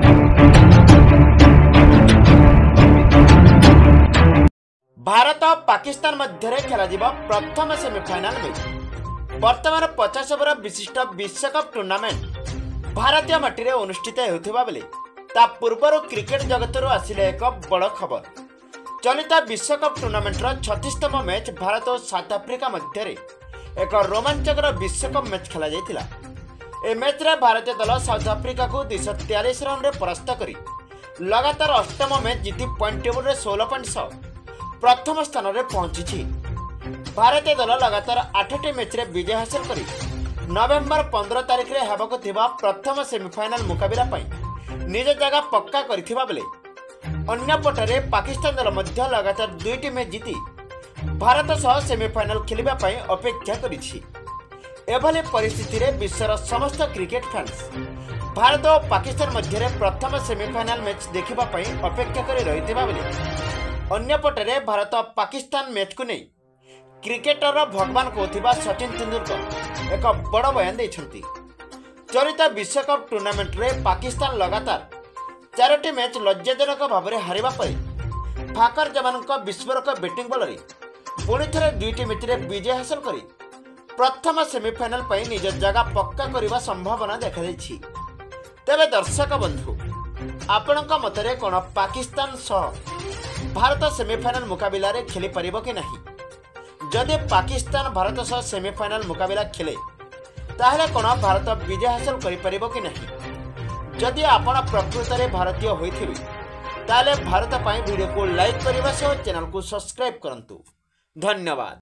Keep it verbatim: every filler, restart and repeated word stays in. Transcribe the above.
भारत और पाकिस्तान मध्य खेल प्रथम सेमिफाइनाल मैच वर्तमान पचास ओवर विशिष्ट विश्वकप टूर्नामेंट भारतीय माटी अनुष्ठित होता बेले ता पूर्वर क्रिकेट जगत आसिले एक बड़ खबर। चलित विश्वकप टूर्नामेंटर छत्तीसतम मैच भारत और साउथ आफ्रिका मध्य एक रोमांचकर विश्वकप मैच खेल जाइथिला। ए मैच रे भारतीय दल साउथ आफ्रिका को दुई तेयालीस रन रे परास्त करी लगातार अष्टम मैच जीति पॉइंट टेबल षोल पॉइंट सौ प्रथम स्थान में पहुंची। भारतीय दल लगातार आठटी मैच रे विजय हासिल करी नवेम्बर पंद्रह तारिख रे हेबाकु थिबा प्रथम सेमिफाइनाल मुकाबला पई निज जगह पक्का करिथिबा बेले अन्य पटरे पाकिस्तान दल मध्य लगातार दुईटी मैच जीति भारत सह सेमिफाइनाल खेलिबा पई अपेक्षा करिछि। एभली परिस्थिति रे विश्वर समस्त क्रिकेट फैंस भारत और पाकिस्तान मध्य प्रथम सेमिफाइनाल मैच देखिबा पई अपेक्षा करि रहिथिबा बेले अन्य पटरे भारत और पाकिस्तान मैच को नहीं क्रिकेटर भगवान कहथिबा सचिन तेंदुलकर एक बड़ बयान देइछंती। चलित विश्वकप टूर्नामेंट रे पाकिस्तान लगातार चारोटी मैच लज्जाजनक भाव में हारिबा परे फाकर जवानक विस्फोरक बैटिंग बल रे पुणी थे दुईटी मैच रे विजय हासिल करी प्रथम सेमिफाइनाल पई निज जगह पक्का करने संभावना देखा जाइछि। तेबे दर्शक बंधु आपणक मतरे कोन पाकिस्तान सह भारत सेमिफाइनाल मुकाबला रे खेली परिबो कि नहीं? जदि पाकिस्तान भारत सह सेमिफाइनाल मुकाबला खेले ताहले कोन भारत विजय हासिल करि परिबो कि नहीं? जदि आपण प्रकृत रे भारतीय होइथिबे ताहले भारत पई वीडियो को लाइक करिबा सह चैनल को सब्सक्राइब करंतु। धन्यवाद।